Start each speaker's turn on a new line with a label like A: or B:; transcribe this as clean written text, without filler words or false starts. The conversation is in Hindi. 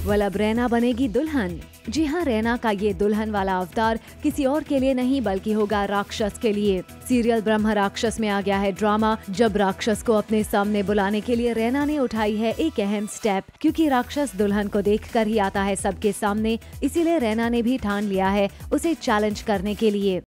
A: वेल अब रैना बनेगी दुल्हन। जी हाँ, रैना का ये दुल्हन वाला अवतार किसी और के लिए नहीं बल्कि होगा राक्षस के लिए। सीरियल ब्रह्म राक्षस में आ गया है ड्रामा, जब राक्षस को अपने सामने बुलाने के लिए रैना ने उठाई है एक अहम स्टेप। क्योंकि राक्षस दुल्हन को देखकर ही आता है सबके सामने, इसीलिए रैना ने भी ठान लिया है उसे चैलेंज करने के लिए।